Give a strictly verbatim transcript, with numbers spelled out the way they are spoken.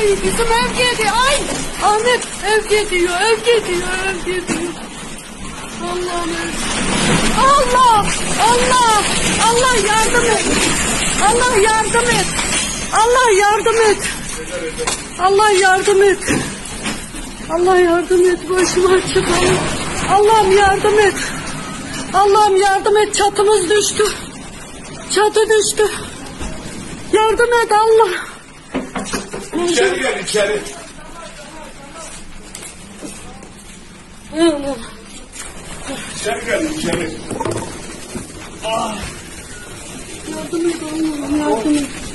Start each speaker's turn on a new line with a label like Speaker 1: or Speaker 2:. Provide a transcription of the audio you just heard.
Speaker 1: bizim ev geliyor. Ay Ahmet ev geliyor, ev geliyor, ev geliyor. Allah'ım ev. Allah, Allah, Allah yardım et. Allah yardım et. Allah yardım et. Allah yardım et. Allah yardım et. Başım açık. Allah'ım yardım et. Allah'ım yardım et. Çatımız düştü. Çatı düştü. Yardım et Allah.
Speaker 2: İçeri gel içeri.
Speaker 1: Allah.
Speaker 2: İçeri gel içeri. Ah.
Speaker 1: Yardım et Allah'ım yardım et.